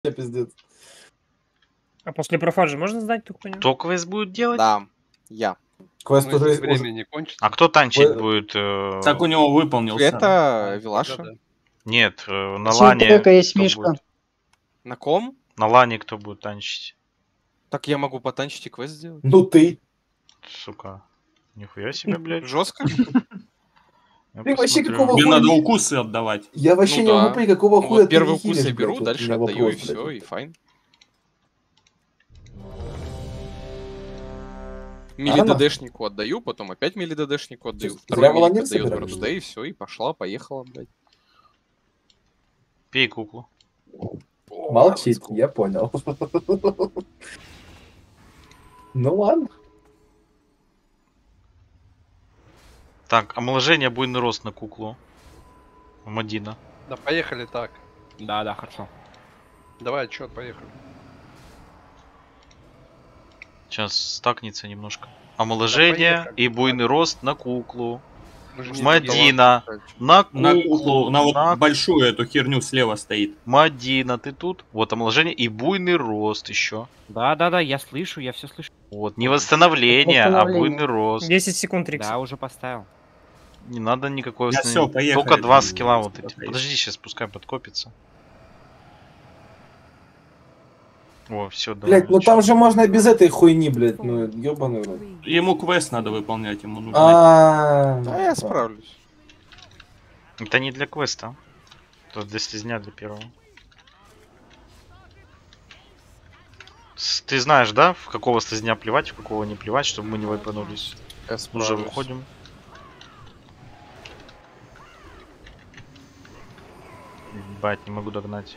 Пиздец. А после профаджи можно сдать ту хуйню? Кто квест будет делать? Да, я. Квест Ну, уже... если время не кончится. А кто танчить Ой. будет? Так у него выполнился. Это Вилаша. Да-да. Нет, на Если лане только есть кто Мишка. будет? На ком? На лане кто будет танчить? Так я могу потанчить и квест сделать. Ну ты. Сука. Нихуя себе, блядь. Жестко? Я Ты вообще посмотрю. какого Тебе хуя? надо укусы отдавать. Я вообще Ну не да. могу понять, какого Ну, хуя вот первый ты укус хилишь, я беру, блядь, вот дальше у меня отдаю, и вопрос, все, блядь. и файн. Мили Ага. ДДшнику отдаю, потом опять мили ДДшнику отдаю. Зря Второй милик волонтер отдает собираешь? БРД, и все, и пошла, поехала, блядь. Пей куклу. Молчит, я понял. Ну ладно. Так, омоложение, буйный рост на куклу. Мадина. Да, поехали так. Да, хорошо. Давай, отчет, поехали. Сейчас стакнется немножко. Омоложение поехали. и буйный рост на куклу. Мы же не Мадина. таланты, кстати. На На куклу. куклу, на вот на большую эту херню слева стоит. Мадина, ты тут? Вот омоложение и буйный рост еще. Да, я слышу, я все слышу. Вот, не восстановление, а Восстановление. буйный рост. 10 секунд, Рикс. Да, уже поставил. Не надо никакой Я восстановления. всё, поехали. Только 2 скилла вот эти. Поехали. Подожди, сейчас пускай подкопится. О, все, давай. Блять, ну там же можно без этой хуйни, блядь, ну ёбаный рот. Ему квест надо выполнять, ему нужно. Да, я А, справлюсь. Это не для квеста. Это для слизня, для первого. Ты знаешь, да, в какого слизня плевать, в какого не плевать, чтобы мы не вайпанулись. Я Уже справлюсь. выходим. Ебать, не могу догнать.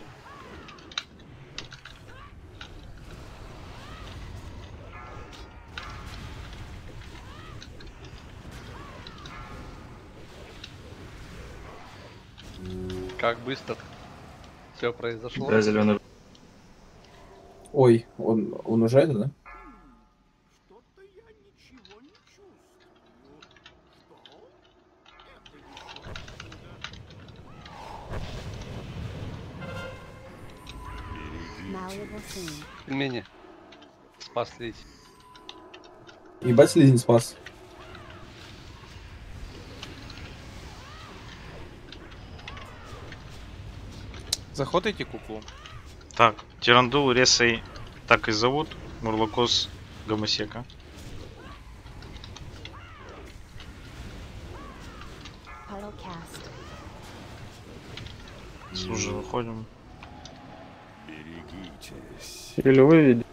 Как быстро все произошло. Да, зеленый. Ой, он уже это, да? Пельмени. Спаслись. Ебать, слизень спас. Заходите куклу. Так, Тирандул, Ресей так и зовут. Мурлокос, Гомосека. Слушай, выходим. Или выведи.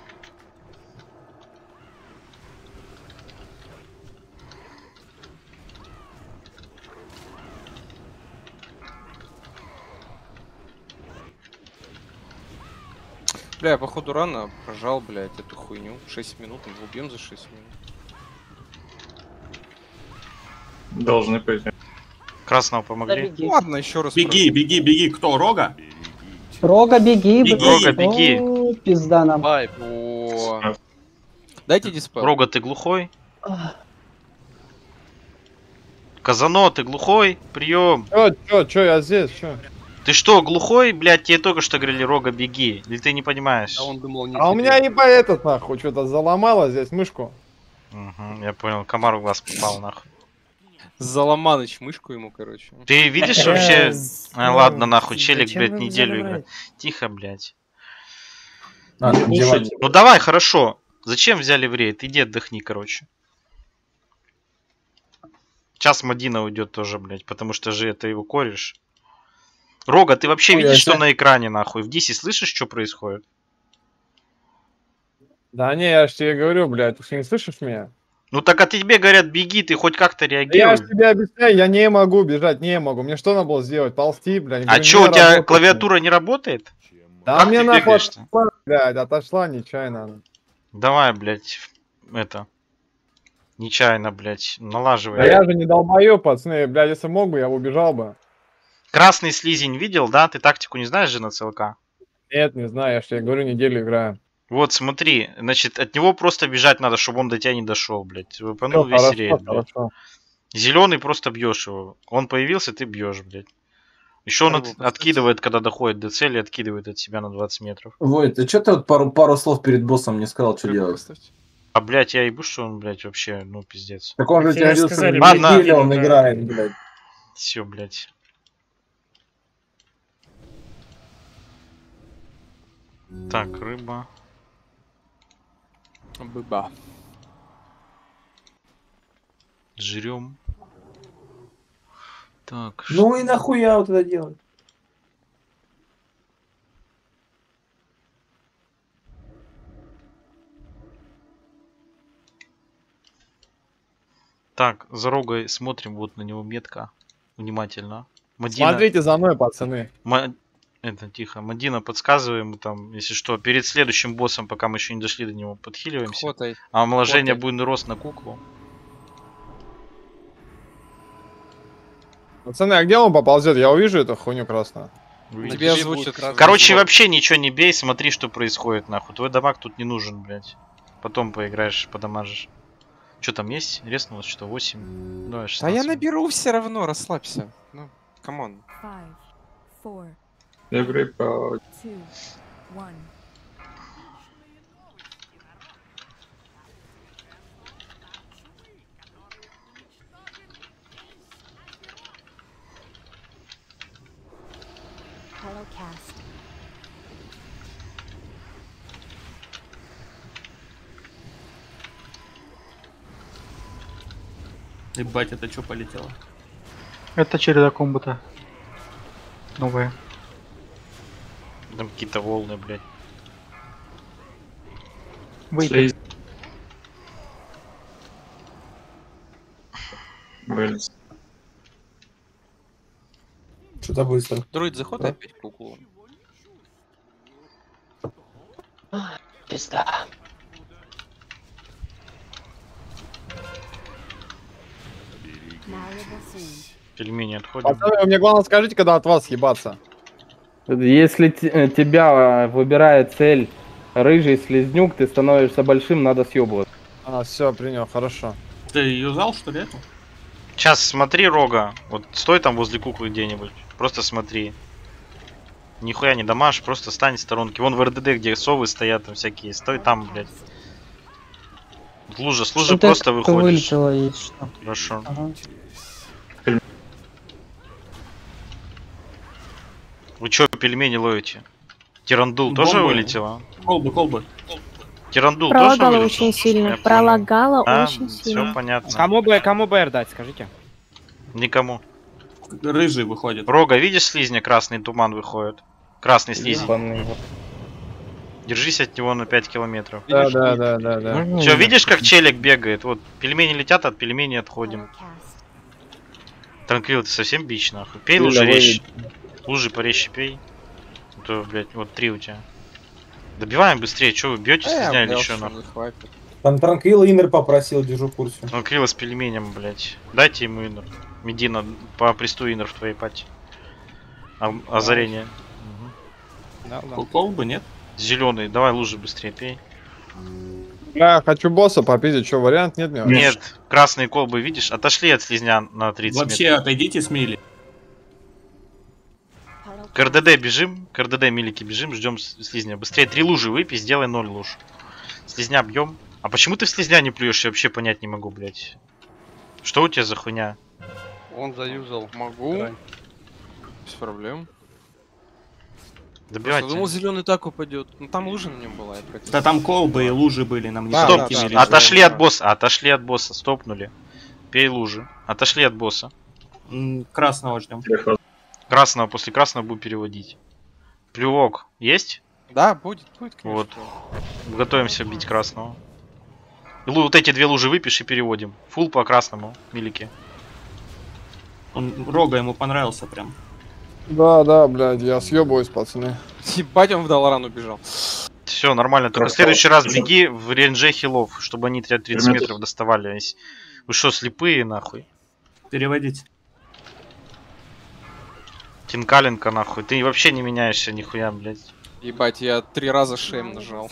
Бля, я походу рано прожал, блядь, эту хуйню. 6 минут, мы убьем за 6 минут. Должны пойти. Красного помогли. Ну, ладно, еще раз. Беги, кто, Рога? Рога, беги, Беги, Рога, беги. О, пизда нам. Вайп. О. Дайте диспел. Рога, ты глухой? Казано, ты глухой? Прием. Чё, я здесь, чё? Ты что, глухой? Блядь, тебе только что говорили, Рога, беги. Или ты не понимаешь? А он думал, не А у тебе. меня ебать этот нахуй, что-то заломало здесь мышку. Угу, я понял, комар в глаз попал, нахуй. Заломаныч мышку ему, короче. Ты видишь вообще... А, ладно, нахуй, челик, блядь, неделю играет. Тихо, блядь. А, девать. Ну давай, хорошо. Зачем взяли в рейд? Иди отдохни, короче. Сейчас Мадина уйдет тоже, блядь, потому что же это его кореш. Рога, ты вообще Ой, видишь, я что ща- на экране, нахуй? В Дисе слышишь, что происходит? Да не, я ж тебе говорю, блядь, ты что, не слышишь меня? Ну так а тебе говорят, беги, ты хоть как-то Да я реагируй. ж тебе объясняю, я не могу бежать, не могу. Мне что надо было сделать? Ползти, блядь. А Говорю, чё, не у тебя работает. клавиатура не работает? Да Как мне ты нахуй бегаешь-то? отошла, блядь, отошла нечаянно. Давай, блядь, это... Нечаянно, блядь, налаживай. Да я же не долбоёб, пацаны, блядь, если мог бы, я бы убежал бы. Красный слизень видел, да? Ты тактику не знаешь же на ЦЛК? Нет, не знаю, я же тебе говорю, неделю играю. Вот, смотри, значит, от него просто бежать надо, чтобы он до тебя не дошел, блядь. Выпанул Всё, весь рейд, блядь. хорошо. Зеленый просто бьешь его. Он появился, ты бьешь, блядь. Еще он Рыбу поставь. откидывает, когда доходит до цели, откидывает от себя на 20 метров. Вой, ты что ты вот пару слов перед боссом не сказал, что Рыбу делать? поставьте. А, блядь, я ебу, что он, блядь, вообще, ну, пиздец. Так он же Тебе тебе говорил, что сказали, в ладно. неделю он Да. играет, блядь. Все, блядь. Так, рыба. Быба. Жрем. Так, Ну и нахуя вот это делать? так, за рогой смотрим вот на него метка. Внимательно. Мадина, Смотрите за мной, пацаны. это тихо. Мадина, подсказываем там, если что, перед следующим боссом, пока мы еще не дошли до него, подхиливаемся. Хотай. А омоложение Хватай. буйный рост на куклу. Пацаны, а где он поползет? Я увижу эту хуйню красную. Увидишь. Тебе Будет озвучат. красный Короче, звук. вообще ничего не бей, смотри, что происходит, нахуй. Твой дамаг тут не нужен, блядь. Потом поиграешь, подамажишь. Что там есть? Резнулось что, 8? Давай, 16. Да я наберу все равно, расслабься. Ну, камон. 5, 4, Everybody. 2, 1. Hello, cast. Ебать, это что полетело? Это череда комбата. Новая. Там какие-то волны, блядь. Выйди. Что-то быстро. Друид, заход Да. опять куклу. Пизда. Malleable soon. Пельмени отходим. Пацаны, вы мне главное скажите, когда от вас ебаться. Если тебя выбирает цель рыжий слизнюк, ты становишься большим, надо съебываться. А, все, принял, хорошо. Ты юзал, что ли, эту? Сейчас смотри, Рога. Вот стой там возле куклы где-нибудь. Просто смотри. Нихуя не дамаж, просто стань в сторонке. Вон в РДД, где совы стоят, там всякие. Стой там, блядь. Вот лужа, с лужи просто выходишь. Вылетело, есть что. Хорошо. Ага. Вы чё пельмени ловите? Тирандул тоже Бомбы. вылетела? Колбы. Тирандул тоже Пролагала вылетел? очень сильно. Я понял. Пролагала А, очень все сильно. понятно. Кому БР дать, скажите? Никому. Рыжий выходит. Рога, видишь слизня? Красный туман выходит. Красный слизень. Ебаный. Держись от него на 5 километров. Да, да, да, да, да. Все, видишь, как челик бегает? Вот, пельмени летят, от пельменей отходим. Hello, cast. Транквил, ты совсем бич, нахуй. Пей Или лужи давай- резче. Лужи порезче пей. А то, блядь, вот 3 у тебя. Добиваем быстрее, что вы бьете, слизня или что, нахуй? не хватит. Там Транквил Иннер попросил, держу в курсе. Транквила с пельменем, блядь. Дайте ему иннер. Медина, по присту иннер в твоей пати. Озарение. Да, да. Колбы нет? Зеленый, давай лужи быстрее пей. Я хочу босса попиздить, что, вариант нет? Мне? Нет, красные колбы, видишь? Отошли от слизня на 30 Вообще метров. отойдите с мили. Hello, К РДД бежим, к РДД милики бежим, ждем слизня. Быстрее 3 лужи выпей, сделай 0 луж. Слизня бьем. А почему ты в слизня не плюешь? Я вообще понять не могу, блядь. Что у тебя за хуйня? Он заюзал. Могу. Край. Без проблем. Добивайте. Думал, зеленый так упадет. Ну там лужа на нем была, я против. Да там колбы и лужи были, нам не Да, Стоп, пройти да, мили. да. отошли от босса, отошли от босса, стопнули. Пей лужи. Отошли от босса. Красного ждем. Красного, после красного буду переводить. Плювок есть? Да, будет, конечно. Вот. Готовимся бить красного. И вот эти 2 лужи выпишь и переводим. Фул по красному, милики. Рога ему понравился прям. Да, да, блядь, я съебываюсь, пацаны. Ебать, он в Далран убежал. Все, нормально. Только в следующий раз беги в рейнже хилов, чтобы они тебя 30 метров доставали. Вы что, слепые, нахуй? Переводить. Тинкаленко, нахуй. Ты вообще не меняешься, нихуя, блядь. Ебать, я 3 раза шеем нажал.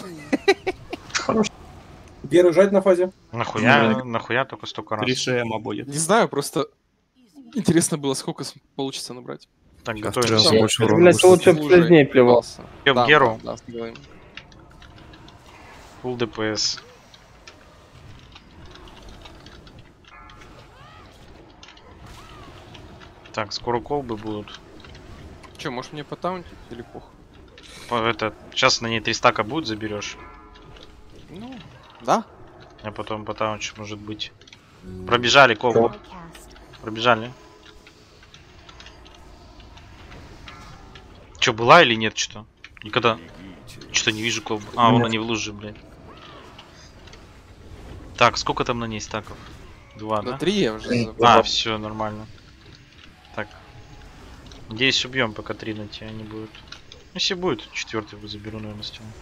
Геры жать на фазе. Нахуя только столько раз. 3 шема будет. Не знаю, просто интересно было, сколько получится набрать. Так, Сейчас готовимся. прям больше урона Блять, вышло. лучше б слизней плевал. Бьем Да, Геру. да, сделаем. Full ДПС. Так, скоро колбы будут. Че, можешь мне потаунтить или похуй? Это, сейчас на ней 3 стака будет, заберешь. Ну, да? А потом потаунчик, может быть. Пробежали колбу. Hollow cast. Пробежали. Че, была или нет что-то? Никогда. Что-то не вижу колбу. А, вон они в луже, блядь. Так, сколько там на ней стаков? 2, На да? 3 я уже забыл. А, все, нормально. Так. Надеюсь, убьем, пока 3 на тебя не будет. Если будет, 4-й заберу, наверное, с тем.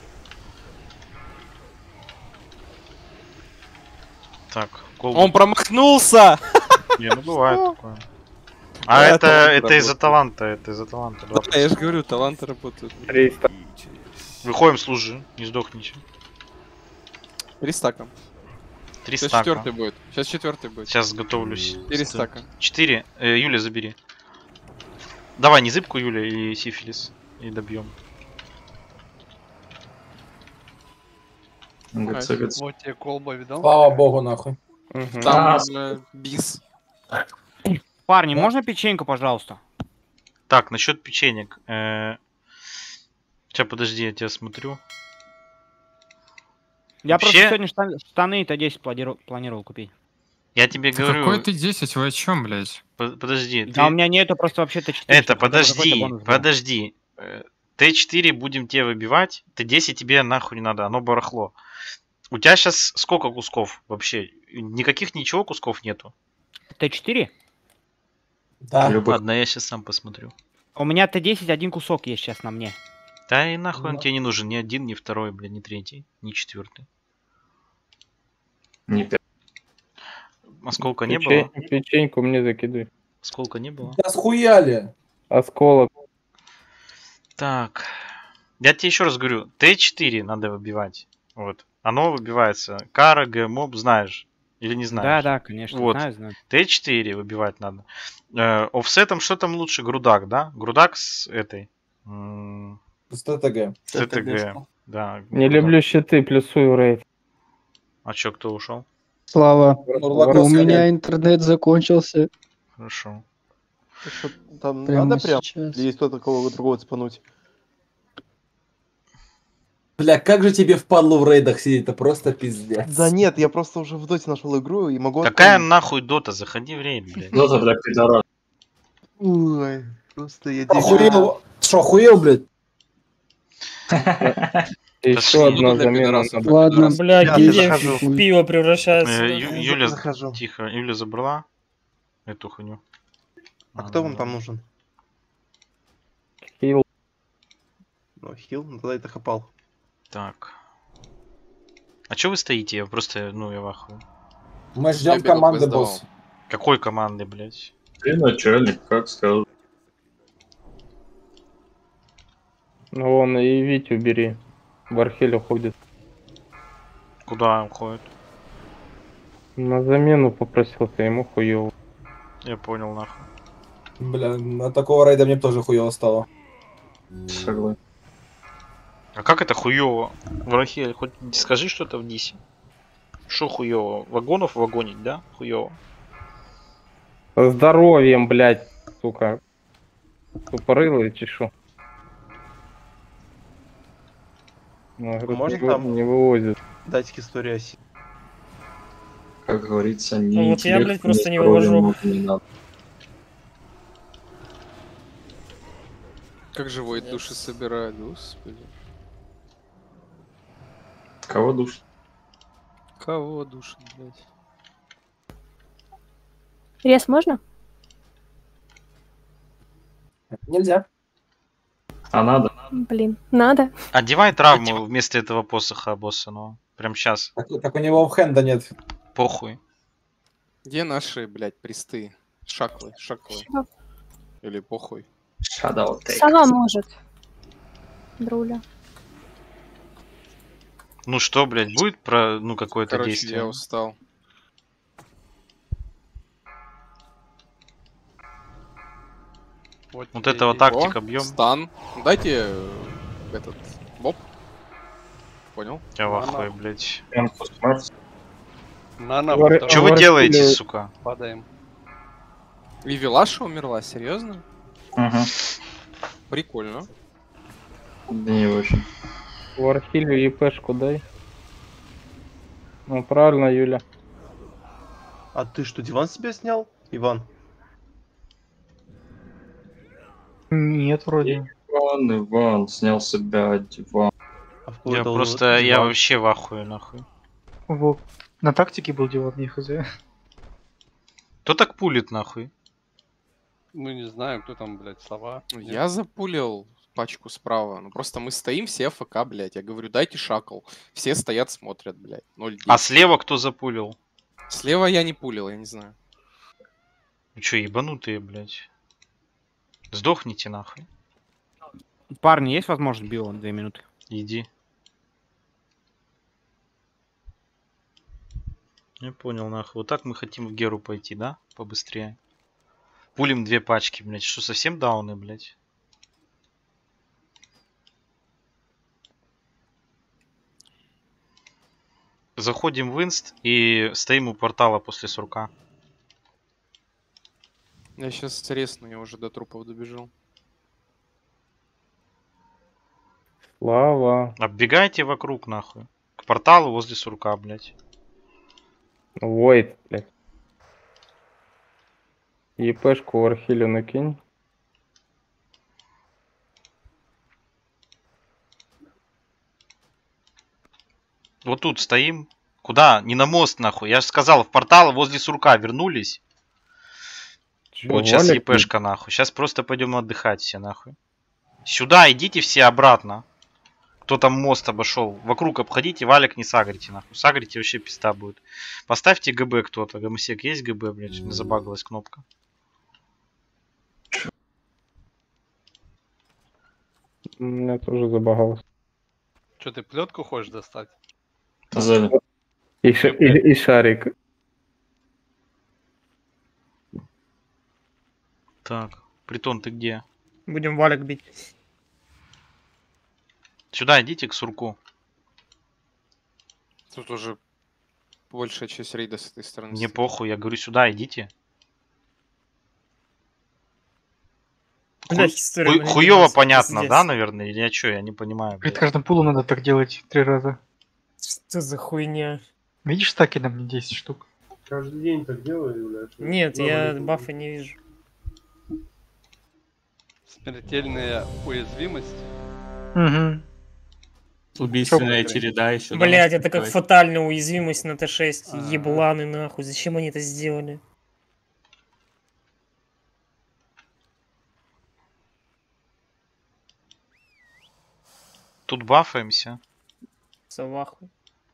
Так, колбу. Он промахнулся! Не, ну бывает такое. А Да, это талант из-за таланта, это из-за таланта. Да, я же говорю, таланты работают. 300. Выходим с лужи, не сдохните. 3 стака. 3 Сейчас стака. 4 будет. Сейчас 4 будет. Сейчас готовлюсь. 4 стака. 4. Юля, забери. Давай, не зыбку, Юля, и сифилис. И добьем. Найс. Вот тебе колба, видал? Слава богу, нахуй. Там бис. Парни, можно печеньку, пожалуйста? Так, насчет печенек. Сейчас, подожди, я тебя смотрю. Я Вообще- просто сегодня штаны-то 10 планировал купить. Я тебе говорю... Какой ты 10? Вы о чем, блядь? Подожди. Да, у меня нету просто вообще-то 4. Это, подожди. Т4 будем тебе выбивать. Т10 тебе нахуй не надо, оно барахло. У тебя сейчас сколько кусков вообще? Никаких ничего кусков нету. Т4? Да. Ладно, я сейчас сам посмотрю. У меня Т10 один кусок есть сейчас на мне. Да и нахуй он тебе не нужен. Ни один, ни второй, блин, ни третий, ни четвертый. Не 5. Осколка не было? Печеньку мне закидывай. Осколка не было? Да схуяли. Осколок. Так. Я тебе еще раз говорю, Т4 надо выбивать. Вот. Оно выбивается. Кара, моб, знаешь. Или не знаешь? Да, конечно, Вот. знаю. Т4 выбивать надо. Офсетом что там лучше? Грудак, да? Грудак с этой. С ТТГ. С ТТГ. Да. Не люблю щиты, плюсую рейд. А чё, кто ушел? Слава, Нурлаков у сходил. меня интернет закончился. Хорошо. Там Прямо надо прям? сейчас. Или есть кто-то кого другого цепануть? Бля, как же тебе впадло в рейдах сидеть, это просто пиздец. Да нет, я просто уже в доте нашел игру и могу... Какая нахуй дота? Заходи в рейд, блядь. Дота для пидора. Ой, просто я... Охуел? Что, охуел, блядь? Еще одна для замена. пидорасов. надо. Ладно, Блядь, Я где захожу. в пиво превращается. Юля, захожу. тихо, Юля забрала эту хуйню. А кто вам там нужен? Хил. Ну, хил, ну тогда это хапал. Так. А чё вы стоите? Я просто, ну, я в ахуе. Мы Я ждем бегу, команды, пиздовал. босс. Какой команды, блядь? Ты начальник, как скажешь. Ну вон и Витю бери. В Архель уходит. Куда уходит? На замену попросил, ты ему хуёво. Я понял, нахуй. Бля, на такого рейда мне тоже хуёво стало. Согласен. А как это хуёво? Врахель, хоть скажи что-то в Дисе. Шо хуёво? Вагонов вагонить, да? Хуёво. Со здоровьем, блядь, сука. Тупорылый чешу. Ну, этот Можно не, там? не вывозит. Дайте историю оси. Как говорится, не Ну вот я, интеллект, блядь, просто не здоровье вывожу. много не надо. Как живой души собирают, господи. Кого душит? Кого душит, блядь? Рез можно? Нельзя. А надо? Блин, надо. Одевай травму вместо этого посоха босса, ну. Прям сейчас. Так у него хенда нет. Похуй. Где наши, блядь, присты? Шаклы. Или похуй. Shadow Take. Сова может. Друля. Ну что, блядь, будет про, ну, какое-то Короче, действие? я устал. Вот тебе это вот и- тактика О, бьем. Стан. Дайте этот боб. Понял? Я в ахуе, блядь. Нана, Вар- второй. Че вы Вархилия- делаете, сука? Падаем. И Вилаша умерла, серьезно? Ага. Прикольно. Да не очень. В Архилию ЕПшку дай. Ну правильно, Юля. А ты что, диван себе снял, Иван? Нет, вроде. Иван, снял с себя диван. А в кого Я это он просто, я диван? вообще в ахуе, нахуй. Во. На тактике был диван, не хз. Кто так пулит, нахуй? Мы не знаем, кто там, блядь, сова. Я запулил пачку справа. Ну просто мы стоим все АФК, блядь. Я говорю, дайте шакл. Все стоят, смотрят, блядь. 0-10. А слева кто запулил? Слева я не пулил, я не знаю. Вы чё, ебанутые, блядь? Сдохните, нахуй. Парни, есть возможность био 2 минуты? Иди. Я понял, нахуй. Вот так мы хотим в Геру пойти, да? Побыстрее. Пулим 2 пачки, блядь. Что, совсем дауны, блядь? Заходим в инст и стоим у портала после сурка. Я сейчас ресну, я уже до трупов добежал. Слава. Оббегайте вокруг, нахуй. К порталу возле сурка, блядь. Войт, блядь. ЕПшку в Архилию накинь. Вот тут стоим. Куда? Не на мост, нахуй. Я же сказал, в портал возле сурка вернулись. Чё, Вот сейчас Валик ЕПшка, нахуй. Сейчас просто пойдем отдыхать все, нахуй. Сюда идите все обратно. Кто там мост обошел. Вокруг обходите, валик не сагрите, нахуй. Сагрите, вообще пизда будет. Поставьте ГБ кто-то. Гомосек есть ГБ, блядь? Не забагалась кнопка. У меня тоже забагалось. Че, ты плетку хочешь достать? Сзади. И шарик. Так, Притон, ты где? Будем валик бить. Сюда идите к сурку. Тут уже большая часть рейда с этой стороны. Не стоит. похуй, я говорю, сюда идите. Блядь, история, блин, Хуёво пиздец. понятно, да, наверное? Или я чё, я не понимаю. Перед блядь. каждым пулом надо так делать 3 раза. Что за хуйня? Видишь, стаки на мне 10 штук. Каждый день так делаю, блядь. Нет, я бафы не вижу. Смертельная уязвимость. Угу. Убийственная череда еще. Блять, это как фатальная уязвимость на Т6. Ебланы нахуй. Зачем они это сделали? Тут бафаемся. Завахуй.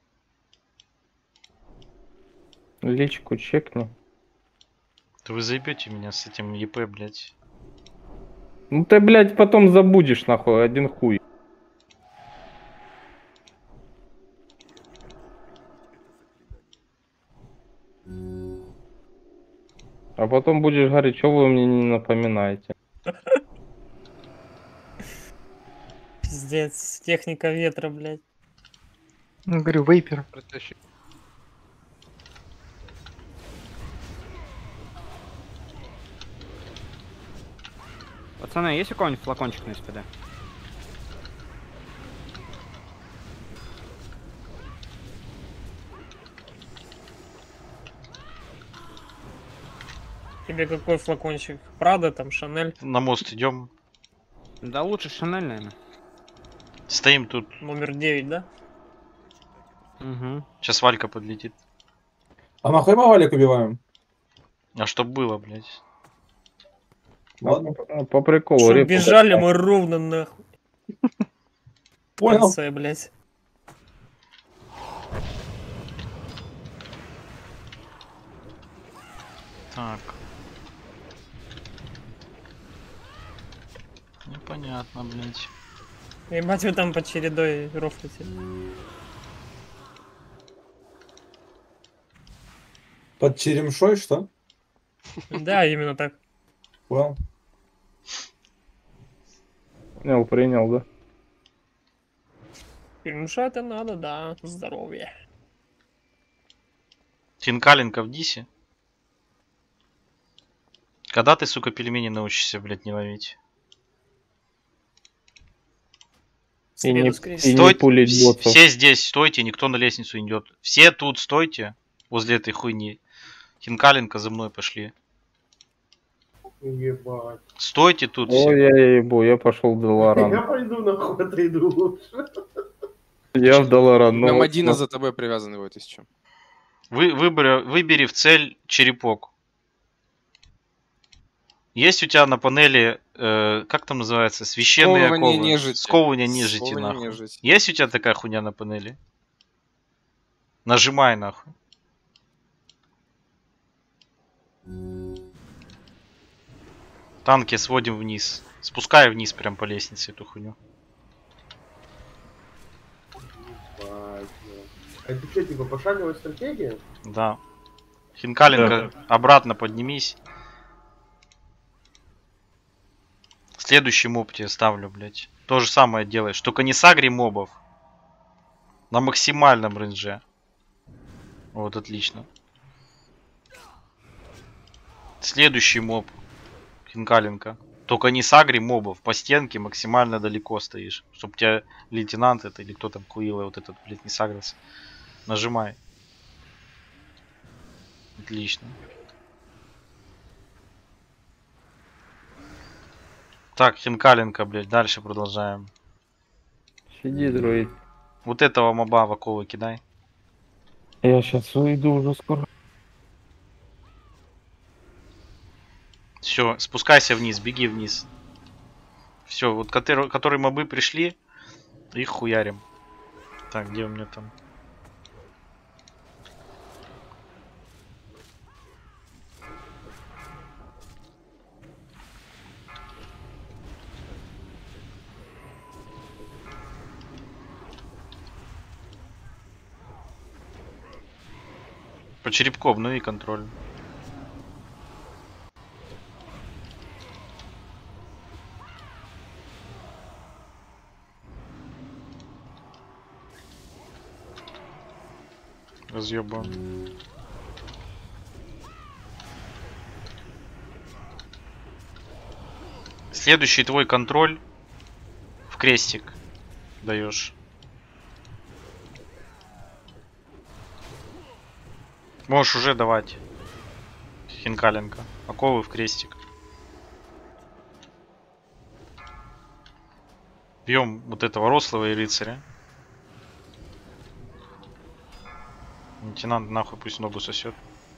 Личку чекни. Да вы заебете меня с этим ЕП, блядь. Ну ты, блядь, потом забудешь, нахуй, один хуй. А потом будешь говорить, что вы мне не напоминаете. Пиздец, техника ветра, блядь. Ну, говорю, вейпер. Протащи. Пацаны, есть у кого-нибудь флакончик на СПД? Тебе какой флакончик? Прада, там, Шанель? На мост идем. Да лучше Шанель, наверное. Стоим тут. Номер 9, да? Угу. Сейчас Валька подлетит. А нахуй мы валик убиваем? А что было, блядь? Ладно. По приколу. Что, репу. бежали мы ровно нахуй. В Понял. конце, блядь. Так. Непонятно, блядь. Ебать, вы там под чередой рофлите. Под черемшой, что? Да, именно так. Понял. Принял, да? Перемешать надо, да. Здоровье. Хинкаленко в дисе. Когда ты, сука, пельмени научишься, блядь, не ловить? И не Стойте, пулить боссов. все здесь стойте, никто на лестницу не идет. Все тут стойте, возле этой хуйни. Хинкаленко за мной пошли. Ебать. Стойте тут все. Ой, я ебу, я пошел в Я Долоран. пойду нахуй отойду лучше. Я в Долоран. ну, Мадина вот, за тобой привязан его, если что. Выбери в цель черепок. Есть у тебя на панели, как там называется, священные Сковывание оковы? нежити. Сковывание нежити, Сковывание нахуй. нежити. Есть у тебя такая хуйня на панели? Нажимай, нахуй. Танки сводим вниз. Спускай вниз прям по лестнице эту хуйню. Это что, типа пошаговая стратегия? Да. Хинкаленко, обратно поднимись. Следующий моб тебе ставлю, блядь. То же самое делаешь. Только не сагри мобов. На максимальном рейнже. Вот, отлично. Следующий моб. Хинкаленко. Только не сагри мобов. По стенке максимально далеко стоишь. Чтоб тебя лейтенант это или кто там Куила вот этот, блядь, не сагрился. Нажимай. Отлично. Так, Хинкаленко, блядь, дальше продолжаем. Сиди, друид. Вот этого моба в оковы кидай. Я сейчас уйду уже скоро. Все, спускайся вниз, беги вниз. Все, вот которые мобы пришли, их хуярим. Так, где у меня там? По черепку обнови контроль. Разъебан. Следующий твой контроль в крестик даешь. Можешь уже давать. Хинкаленко. Оковы в крестик. Бьем вот этого рослого и рыцаря. Лейтенант нахуй пусть ногу сосет.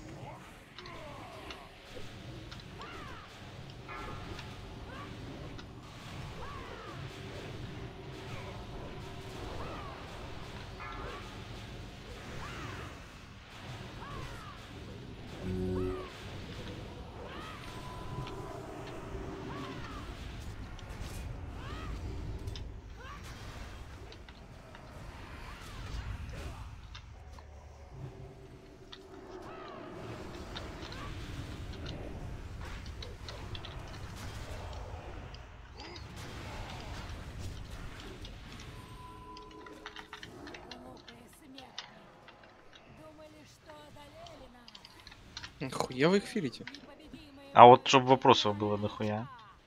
Хуя вы их филите? А вот чтобы вопросов было нахуя.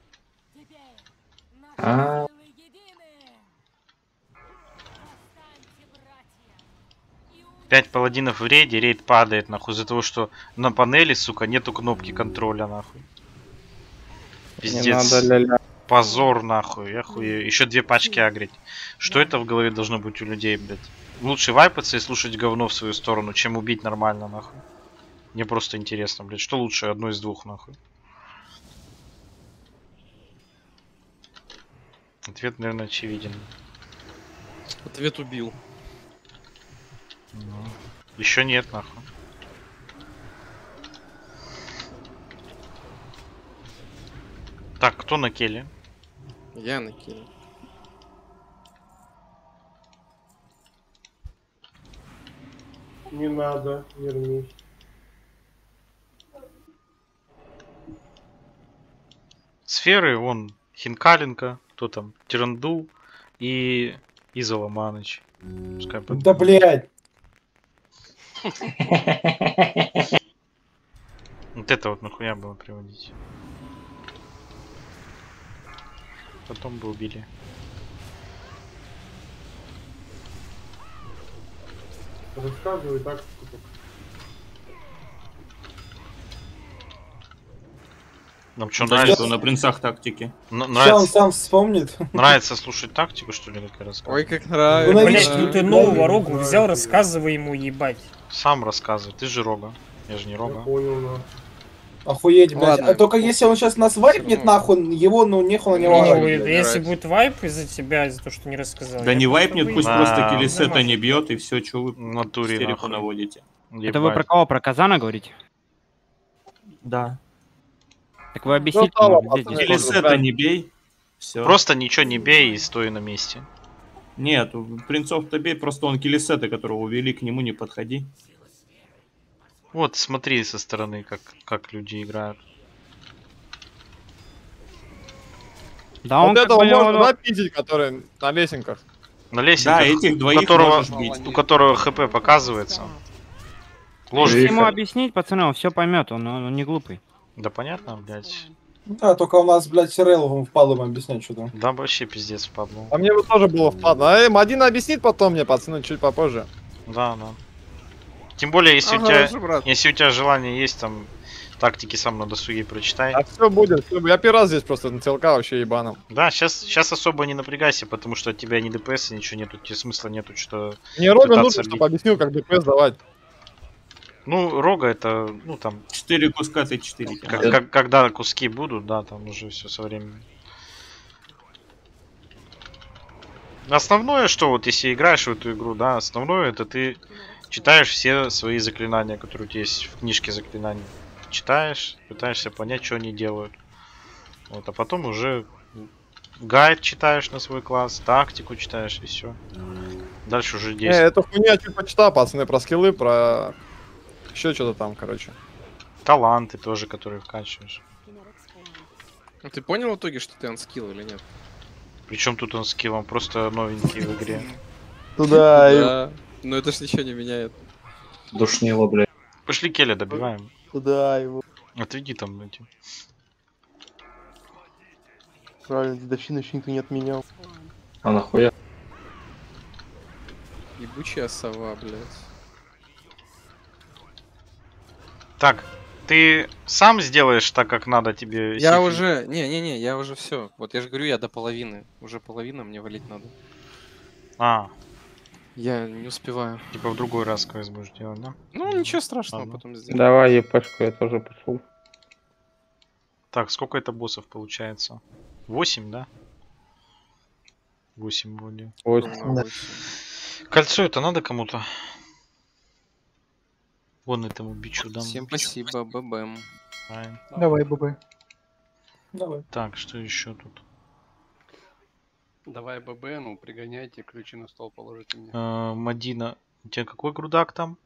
5 паладинов в рейде, рейд падает нахуй из-за того, что на панели, сука, нету кнопки контроля нахуй. Пиздец. Не надо, Позор нахуй, я хуею. Еще 2 пачки агрить. Что это в голове должно быть у людей, блядь? Лучше вайпаться и слушать говно в свою сторону, чем убить нормально нахуй. Мне просто интересно, блядь, что лучше, одно из двух нахуй. Ответ, наверное, очевиден. Ответ убил. Ну, еще нет, нахуй. Так, кто на келе? Я накину. Не надо, вернись. Сферы, вон, Хинкаленко, кто там, Тиранду и Изола Маныч. Пускай Да, блядь. Вот это вот нахуя было приводить. Потом бы убили. Рассказывай так. Нам что, Да нравится? нету на принцах тактики. Сейчас он Нравится, сам вспомнит. нравится слушать тактику, что ли, как я рассказываю? Ой, как нравится. Блять, ну ты нового Рогу взял, рассказывай ему, ебать. Сам рассказывай, ты же Рога. Я же не Рога. Понял, да. Охуеть, блядь. Ладно. А только если он сейчас нас вайпнет, нахуй, его, ну, нехуй не Ну, важно. если будет вайп из-за тебя, из-за того, что не рассказал. Да я не просто вайпнет, выйду. пусть Да, просто нормально. киллисета не бьет, и все, что вы В натуре, истерику нахуй. наводите. Это вы про кого? Про Казана говорите? Да. Так вы объясните, Ну, может, пацаны, здесь Киллисета не бей. Все. Просто ничего не бей и стой на месте. Нет, принцов-то бей, просто он киллисета, которого увели, к нему не подходи. Вот, смотри со стороны, как люди играют. Да он Вот как этого бы, можно он- запиздить, который на лесенках. На лестнице, Да, этих двоих можешь бить. у которого ХП показывается. Ложь. Если ему объяснить, пацаны, он все поймет, он не глупый. Да понятно, блядь. Да, только у нас, блядь, Сиреловым впал им объяснять что-то. Да вообще пиздец впадло. А мне бы тоже было впадно. А М1 объяснит потом мне, пацаны, чуть попозже. Да, да. Тем более, если Ага, у тебя, уже, брат. если у тебя желание есть, там тактики сам на досуге прочитай. А все будет, всё будет. Я первый раз здесь просто на ТЛК вообще ебаном. Да, сейчас особо не напрягайся, потому что от тебя ни ДПС, ничего нету, тебе смысла нету, что. Мне Рога пытаться нужно, бить. чтобы объяснил, как ДПС давать. Ну, Рога это, ну там, 4 куска Т4. когда куски будут, да, там уже все со временем. Основное, что вот если играешь в эту игру, да, основное это ты читаешь все свои заклинания, которые у тебя есть в книжке заклинаний. Читаешь, пытаешься понять, что они делают. Вот, а потом уже гайд читаешь на свой класс, тактику читаешь и все. Дальше уже действуешь. Эту хуйню я чуть почитал, пацаны, про скиллы, про... Еще что-то там, короче. Таланты тоже, которые вкачиваешь. Ну, ты понял в итоге, что ты анскилл или нет? Причем тут он скиллом просто новенький в игре. Туда Да. Но это ж ничего не меняет. Душнило, блядь. Пошли Келя добиваем. Туда его. Отведи там эти. Правильно, дедовщину еще никто не отменял. А нахуя? Ебучая сова, блядь. Так, ты сам сделаешь так, как надо тебе? Я Сифи? уже... Не-не-не, я уже все. Вот я же говорю, я до половины. Уже половина, мне валить надо. А, Я не успеваю. типа в другой раз квест будешь делать, да? Ну, ничего страшного, Ладно. потом сделаю. Давай, епешку, я тоже пошел. Так, сколько это боссов получается? 8, да? 8 вроде. Думаю, Да. очень. Кольцо это надо кому-то? Вон этому бичу дам. Всем спасибо, ББМ. Правильно. Давай, ББ. Давай. Так, что еще тут? Давай ББ, ну пригоняйте, ключи на стол положите мне. Мадина, у тебя какой грудак там?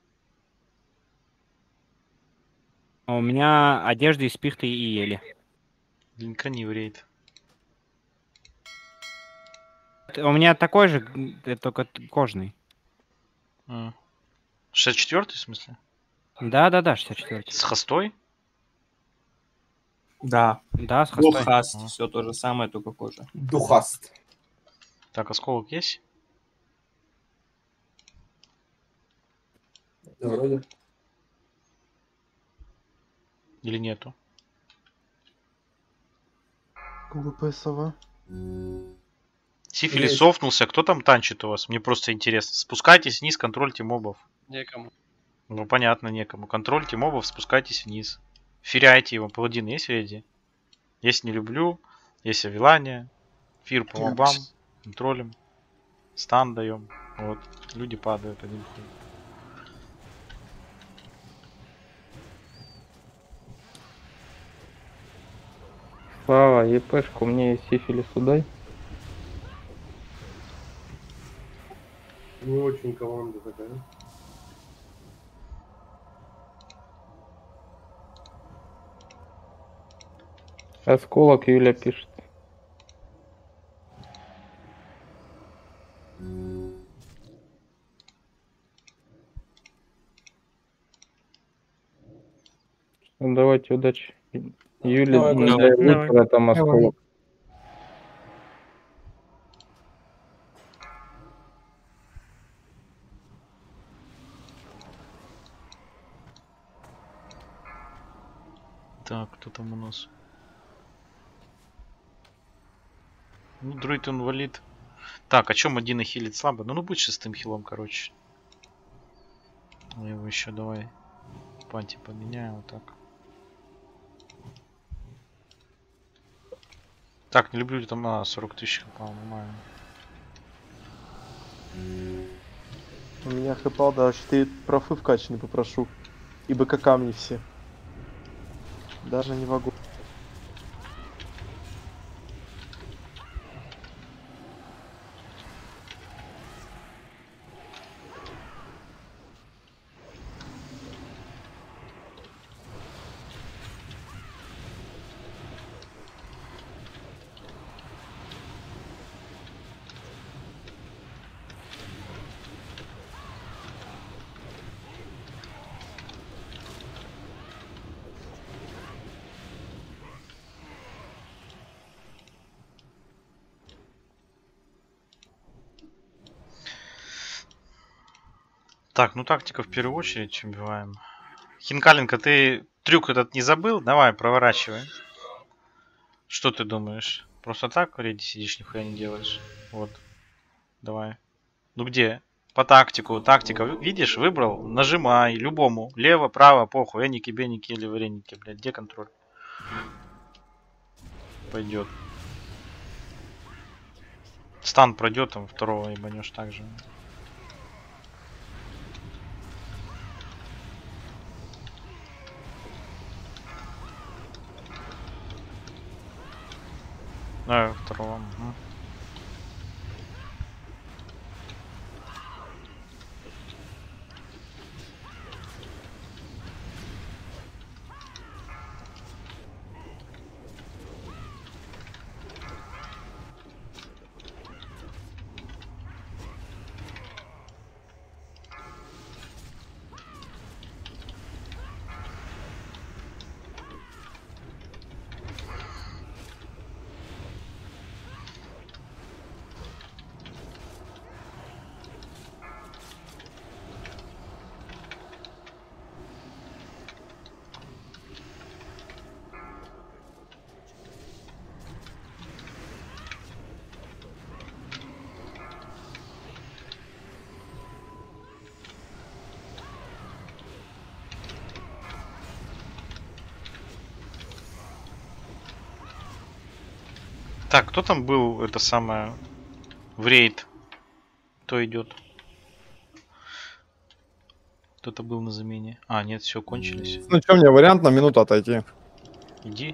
А у меня одежда из пихты и ели. Линкани в рейд. У меня такой же, только кожный. 64-й в смысле? Да-да-да, 64. С хостой? Да. Да, с хостой. Духаст, все то же самое, только кожа. Духаст. Так, осколок есть? Да, вроде. Или нету? Глупая сова. Сифилис Есть. софнулся, кто там танчит у вас? Мне просто интересно. Спускайтесь вниз, контрольте мобов. Некому. Ну понятно, некому. Контрольте мобов, спускайтесь вниз. Фиряйте его. Паладин есть реди? Есть не люблю. Есть Авилания. Фир по мобам. Контролем. Стан даем. Вот. Люди падают один хуй. Слава, епешку, мне сифилис дай. Не очень команда такая. Осколок Юля пишет. Ну, давайте, удачи. Юля, Давай, для давай. Виктора там осколок. Так, кто там у нас? Ну, друид инвалид. Так, о чем один хилит слабо? Ну, будь шестым хилом, короче. Мы его еще давай панти поменяем вот так. Так, не люблю там 40 тысяч хп, нормально. У меня хп, да, 4 профы вкачаны, попрошу. И БК камни все. Даже не могу. Так, ну тактика в первую очередь, чем биваем. Хинкаленко, ты трюк этот не забыл? Давай, проворачивай. Что ты думаешь? Просто так в рейде сидишь, нихуя не делаешь? Вот. Давай. Ну где? По тактику. Тактика. Видишь, выбрал. Нажимай. Любому. Лево, право, похуй. Эники, беники или вареники, блядь. Где контроль? Пойдет. Стан пройдет, там второго ебанешь так же. Да, второго. Угу. Так, кто там был, это самое, в рейд? Кто идет? Кто-то был на замене. А, нет, все, кончились. Ну что, мне вариант на минуту отойти. Иди.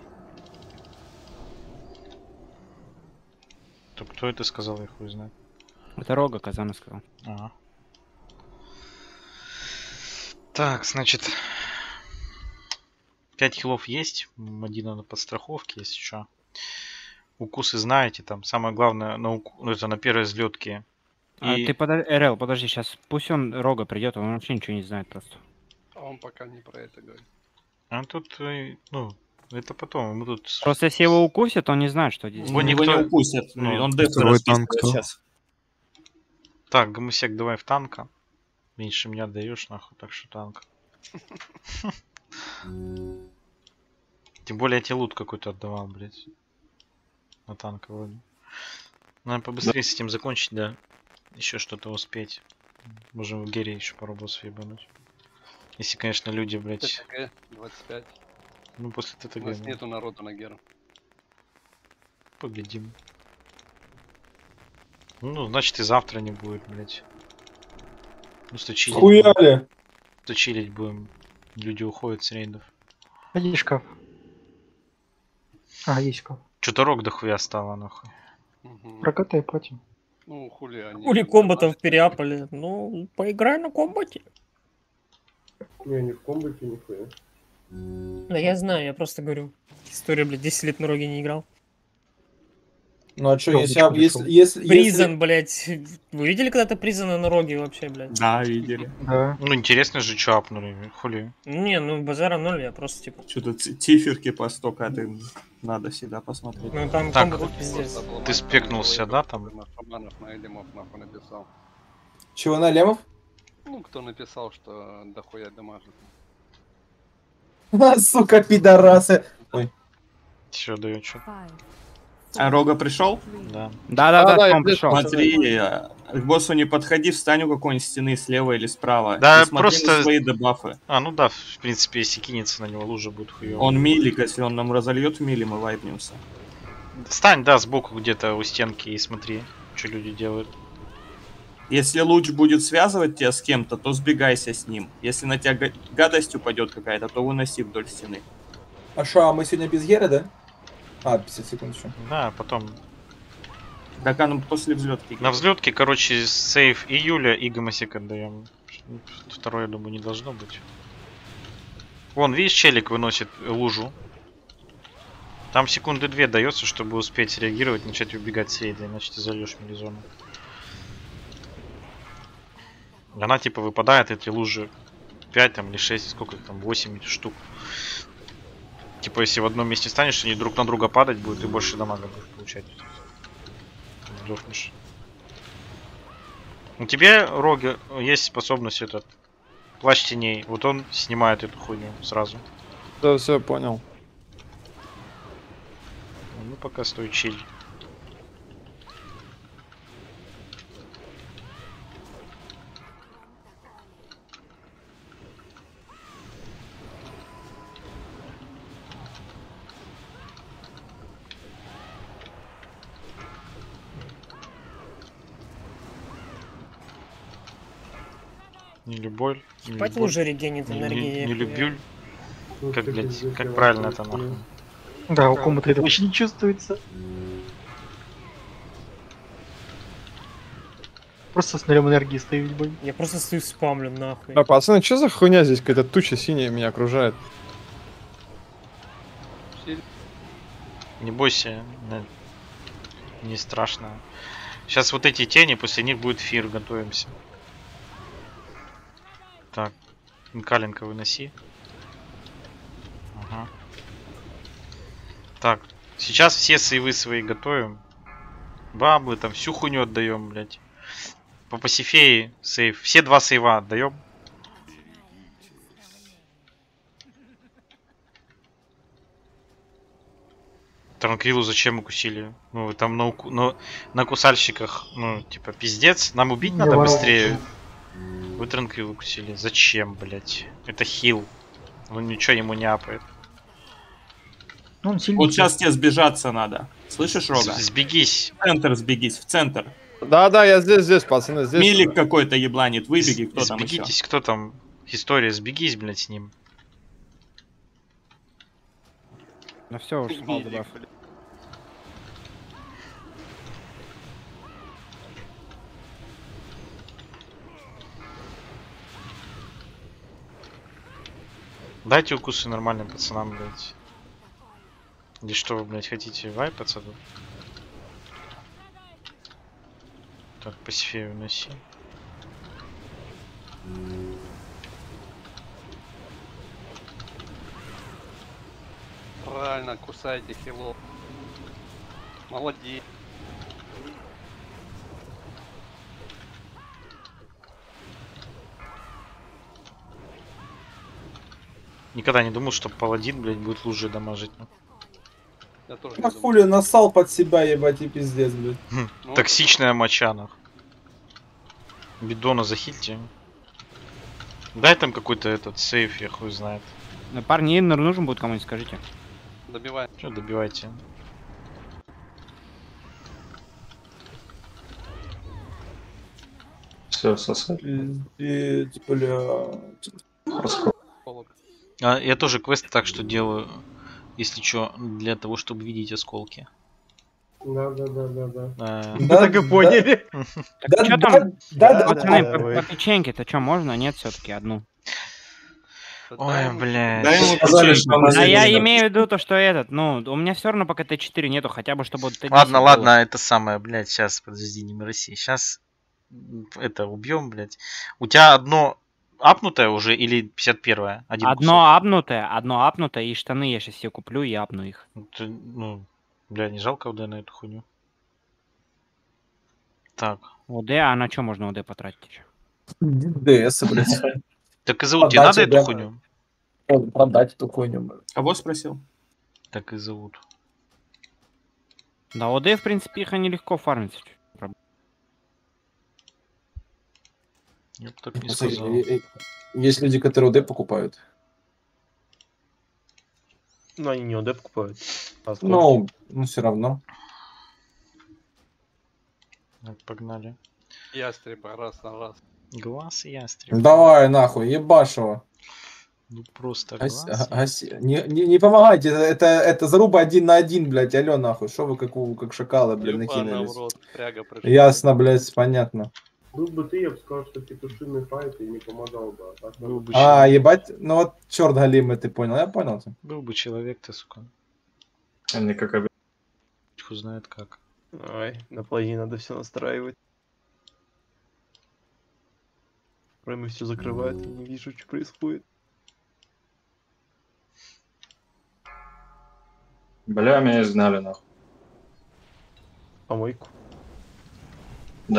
То кто это сказал, я хуй знает. Это Рога Казана сказал. Ага. Так, значит, 5 хилов есть. Один на подстраховке, если что. Укусы знаете, там самое главное на, ну, это на первой взлетке. И... Ты РЛ, подожди, сейчас пусть он Рога придет, он вообще ничего не знает просто. А он пока не про это говорит. А тут, ну, это потом. Мы тут... Просто если его укусят, он не знает, что здесь. Его никто не укусит. Ну, он деф расписывает сейчас. Так, Гомосек, давай в танка. Меньше меня отдаешь, нахуй, так что танк. Тем более я тебе лут какой-то отдавал, блядь. На танка вроде. Надо побыстрее с этим закончить, да. Еще что-то успеть. Можем в Гере еще пару боссов ебануть. Если, конечно, люди, блядь... ТТГ 25. Ну, после ТТГ. У нас нету народа на Геру. Поглядим. Ну, значит, и завтра не будет, блядь. Ну, стучилить. Хуяли! Стучилить будем. Люди уходят с рейдов. Есть шкаф. А, есть шкаф. Что-то рог дохуя стало, нахуй. Прокатай платим. Ну, хули они. Хули комбатом в Переаполе. Ну, поиграй на комбате. Не, не в комбате, нихуя. Да я знаю, я просто говорю. История, блядь, 10 лет на роге не играл. Ну а что, Ромочка если... Призон, блядь. Вы видели когда-то Призона на роге вообще, блядь? Да, видели. Да. Ну интересно же, чё апнули, хули. Не, ну базара 0, я просто типа... Что-то циферки по 100к надо всегда посмотреть. Ну там Так, комбо тут пиздец. Ты спекнулся, да, там? На шаманов, на элемов нахуй написал. Чего, на лемов? Ну, кто написал, что дохуя дамажит. Сука, пидорасы. Ой. Чё дает, чё? А Рога пришел? Да. Да, я он пришел. Смотри, к боссу не подходи, встань у какой-нибудь стены слева или справа. Да, и смотри просто- на свои дебафы. А, ну да, в принципе, если кинется на него, лужа будет хуёво. Он милик, если он нам разольет мили, мы вайпнемся. Стань, да, сбоку где-то у стенки и смотри, что люди делают. Если луч будет связывать тебя с кем-то, то сбегайся с ним. Если на тебя гадость упадет какая-то, то выноси вдоль стены. А шо, а мы сегодня без Геры, да? А, 50 секунд еще. Да, потом. Так, а ну после взлетки. На взлетке, короче, сейф и Юля, и Гомосек отдаем. Второе, я думаю, не должно быть. Вон, видишь, челик выносит лужу. Там секунды 2 дается, чтобы успеть реагировать, начать убегать с рейда, иначе ты зальешь милизону. Она типа выпадает, эти лужи 5 там, или 6, сколько их там, 8 штук. Типа если в одном месте станешь, они друг на друга падать будут, и больше дамага будешь получать. Сдохнешь. У тебя, Роги, есть способность этот плащ теней. Вот он снимает эту хуйню сразу. Да, все, понял. Ну пока стой, чиль. Не любовь. Ебать лужа регенит энергии. Не люблю. Как, блядь, как правильно это нахуй? Да, у кому-то это вообще не чувствуется. Просто с нулем энергии стою, бой. Я просто стою спамлю нахуй. А, пацаны, что за хуйня здесь? Какая-то туча синяя меня окружает. Не бойся, не страшно. Сейчас вот эти тени, после них будет фир, готовимся. Так, Каленко выноси. Ага. Так, сейчас все сейвы свои готовим. Баблы там, всю хуйню отдаем, блядь. По пассифее сейв. Все 2 сейва отдаем. Транквилу зачем укусили? Ну, там на кусальщиках, ну, типа, пиздец. Нам убить надо быстрее. Вы Транквилу укусили. Зачем, блять? Это хил. Он ничего ему не апает. Ну, он сильный. Вот сейчас тебе сбежаться надо. Слышишь, Рога? Сбегись. В центр сбегись, в центр. Да, я здесь, пацаны, здесь. Милик какой-то ебланит, выбеги, кто там еще. Сбегитесь, кто там? История, сбегись, блять, с ним. Ну все, уж спал дебаф. Дайте укусы нормальным пацанам, блять. Или что вы, блять, хотите вайпаться тут? Так, пассифею уноси. Правильно, кусайте хило. Молодец. Никогда не думал, что паладин, блять, будет лучше дамажить. Ну. Я тоже На хули насал под себя, ебать, и пиздец, блядь. Токсичная моча, нахуй. Бидона захильте. Дай там какой-то этот сейф, я хуй знает. Ну, парни, иннер нужен будет кому-нибудь, скажите. Добивай. Что добивайте? Все, сосать. Пиздец, блядь. Я тоже квест так что делаю, если что, для того, чтобы видеть осколки. Да. Мы так и поняли. Что там? Пацаны, по печеньке-то что, можно? Нет, все-таки одну. Ой, блядь. Дай ему Сказали, печеньку. что у нас А я есть- имею в виду то, что этот, ну, у меня все равно пока Т4 нету, хотя бы чтобы вот Т10 Ладно, было. ладно, это самое, блядь, сейчас, подожди, не России. Сейчас это убьем, блядь. У тебя одно апнутое уже или 51-е? Один Одно апнутое, и штаны я сейчас себе куплю и апну их. кусок. Ну, бля, не жалко ОД на эту хуйню. Так. ОД, а на что можно ОД потратить? ДС, блядь. Так и зовут, тебе надо Подать эту ОД. хуйню? Продать эту хуйню, блядь. Кого спросил? Так и зовут. Да, ОД, в принципе, их они легко фармятся. Я бы так не Смотри, сказал. есть люди, которые ОД покупают. Ну, они не ОД покупают. А Ну, все равно. Так, погнали. Ястреба раз на раз. Глаз ястреб. Давай, нахуй, ебашь его. Ну просто Гаси- глаз. гаси. Не помогайте, это заруба 1 на 1, блядь, алё, нахуй. Что вы как шакалы, блядь, Ебана в накинулись? рот, пряга пришла. Ясно, блядь, понятно. Был бы ты, я бы сказал, что петушиный файт и не помогал бы. А, так Был бы А, человек. ебать, ну вот черт галимый, ты понял, я понял. Был бы человек, ты, сука. А не как обед. Хуй знает как. Ой, на плагине надо все настраивать. Прямо все закрывает, я не вижу, что происходит. Бля, меня изгнали нахуй. Помойку. Да.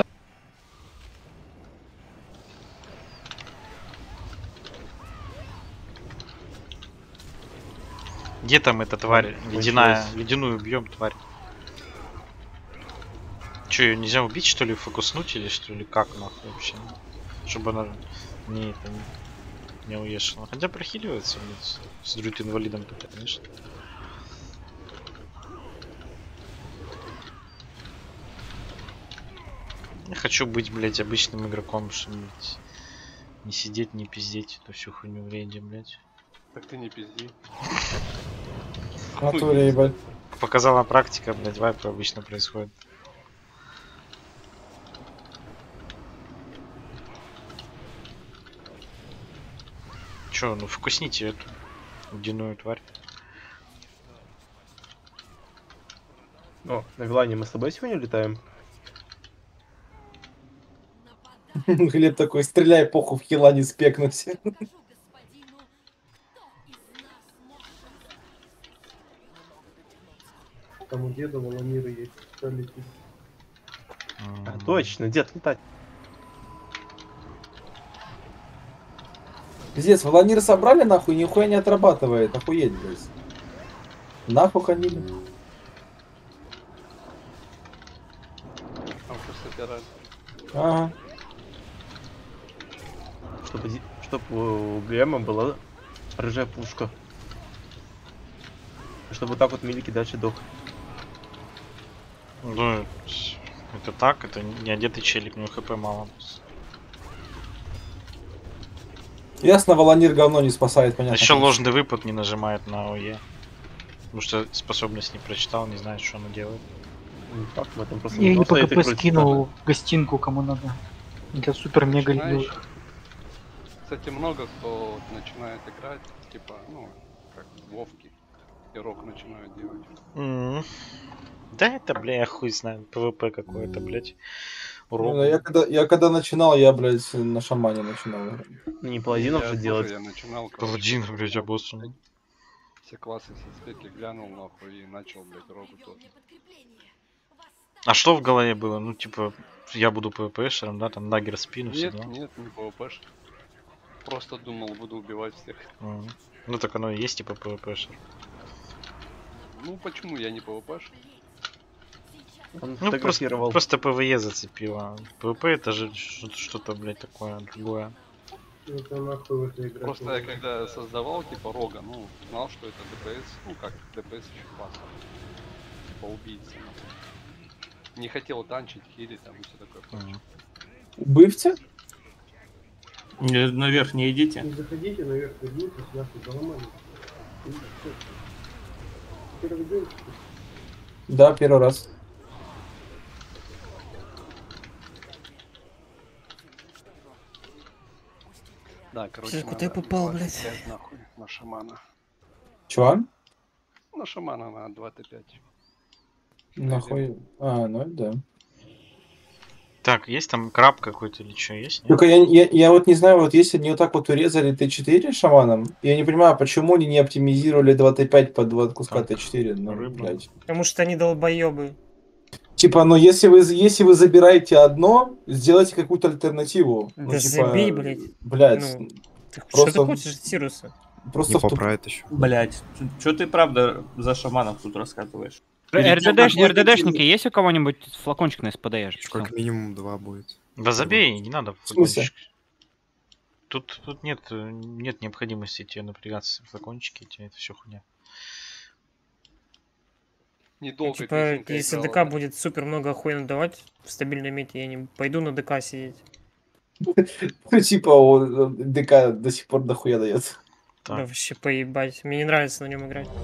Где там эта тварь? Ледяная. Ледяную бьем, тварь. Че, ее нельзя убить, что ли, фокуснуть или что ли? Как нахуй вообще? Чтобы она не это не уешала. Хотя прохиливается, блядь, с друид инвалидом только, конечно. Я хочу быть, блядь, обычным игроком, чтобы блядь, не сидеть, не пиздеть эту всю хуйню в рейде, блядь. Так ты не пизди. В натуре, ебать. Показала практика, блядь, вайпы обычно происходит. Чё, ну вкусните эту ледяную тварь. О, на Вилане мы с тобой сегодня летаем? Глеб такой, стреляй, похуй, в хила не спекнуть. Там у деда Воломира есть. Что летит? А, точно, дед летать. Пиздец, волониры собрали, нахуй, нихуя не отрабатывает, охуеть, блядь. Нахуй ходили. Там что собирать. Ага. Чтобы у ГМа была рыжая пушка. Чтобы так вот милики дальше дох. Ну, это так, это не одетый челик, у него хп мало. Ясно, волонир говно не спасает, понятно. Еще ложный выпад не нажимает на ОЕ. Потому что способность не прочитал, не знает, что она делает. Я не по КП скинул гостинку, кому надо. Это супер-мега Начинаешь. люблю. Кстати, много кто вот начинает играть, типа, ну, как в Вовке. И рок начинают делать. Да это, бля, я хуй знаю, ПВП какое-то, блядь. Ну, я когда начинал, я, блядь, на шамане начинал. Не паладинов Я же тоже, делать. Я начинал, Паладин, блядь, обоссанный. все классы со спеки глянул, нахуй, и начал, блядь, рогу тоже. А что в голове было? Ну, типа, я буду ПВПшером, да, там лагерь в спину, все Нет, дела. нет, не ПВПш. Просто думал, буду убивать всех. Ну, так оно и есть, типа, ПВПшер. Ну, почему я не ПВПш? Он Ну, просто ПВЕ зацепило. ПВП это же что-то, блядь, такое другое. Это нахуй в этой игре. Просто я когда создавал, типа, рога, ну, знал, что это ДПС, ну, как, ДПС еще классно. Типа, убийца. Не хотел танчить, хилить, там, и все такое прочее. Убывцы? Наверх не идите. Не заходите наверх, вернитесь, нахуй, заломали. Первый день. Да, первый раз. Да, короче, Куда я надо попал, 25 блядь? нахуй на шамана. Чё? На шамана на 2Т5. Нахуй. А, ну да. Так, есть там краб какой-то или что, есть? Нет? Только я вот не знаю, вот если они вот так вот урезали Т4 шаманом, я не понимаю, почему они не оптимизировали 2Т5 под 2 куска Т4, ну, рыба. блядь. Потому что они долбоебы. Типа, ну если вы забираете одно, сделайте какую-то альтернативу. Ну, Да типа, забей, блядь. блядь, Ну, что просто, ты хочешь от Сируса? просто в туп- Блять, что ты правда за шаманов тут рассказываешь? РДДшники есть у кого-нибудь флакончик на СПД? Как минимум 2 будет. Да забей, не надо. В смысле? Тут нет необходимости тебе напрягаться в флакончике, тебе это все хуйня. Недолго Типа, песенка если играла, ДК да. будет супер много охуенно давать в стабильной мете, я не пойду на ДК сидеть. Ну, типа, ДК до сих пор дохуя дает. Да вообще поебать. Мне не нравится на нем играть.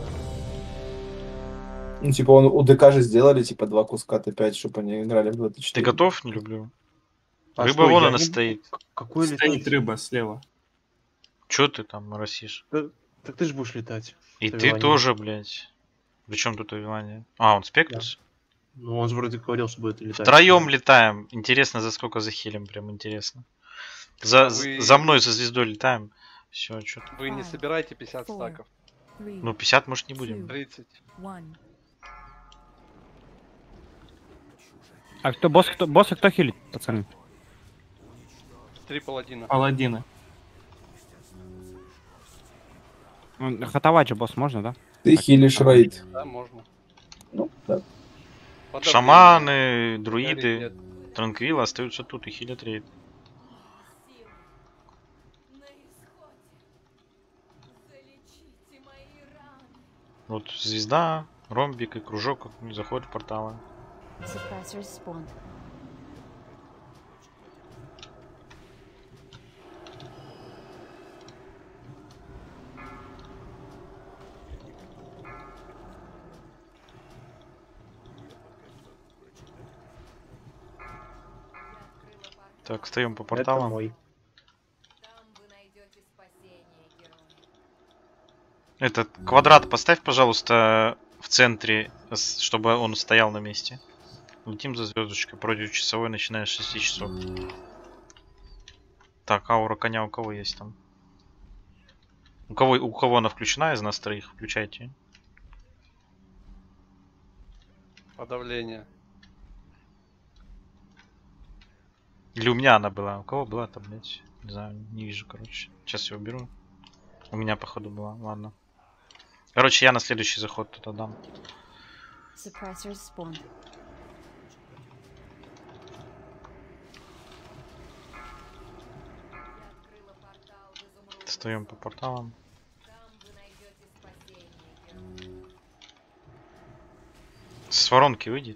Ну, типа, у ДК же сделали, типа, 2 куска Т5, чтобы они играли в 2Т4. Ты готов? Не люблю. А Рыба что, вон я она не- стоит. Какой Стоит летать? рыба слева. Чё ты там моросишь? Так ты ж будешь летать. И в ты Вилане. тоже, блядь. Причем тут Вилане? А, он спектус? Ну, он же вроде говорил, что будет летать. Втроем летаем. Интересно, за сколько захилим, прям интересно. За мной, за звездой летаем. Все, что Вы не собираете 50 стаков. Ну, 50, может, не будем. 30. А кто босса кто хилит, пацаны? 3 паладина. Паладины. Хатовать же босс можно, да? Ты хилишь рейд. Да, можно. Ну, да. Шаманы, друиды, транквилы остаются тут и хилят рейд. Вот звезда, ромбик и кружок заходят в порталы. Так, встаем по порталам. Это мой. Этот квадрат поставь, пожалуйста, в центре, чтобы он стоял на месте. Летим за звездочкой. Против часовой начиная с 6 часов. Так, аура коня у кого есть там? У кого она включена из нас троих? Включайте. Подавление. Или у меня она была? У кого была там, блядь? Не знаю, не вижу, короче. Сейчас я уберу. У меня, походу, была. Ладно. Короче, я на следующий заход туда дам. Встаем по порталам. С воронки выйди.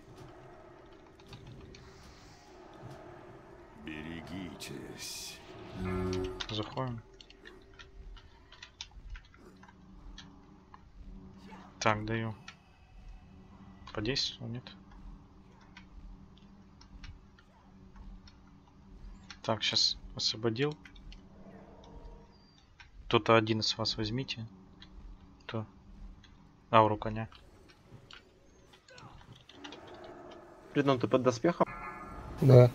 Берегитесь. Заходим. Так, даю. Подействовал, нет? Так, сейчас освободил. Кто-то один из вас возьмите. Кто? Ауру коня. Придон, ты под доспехом? Да.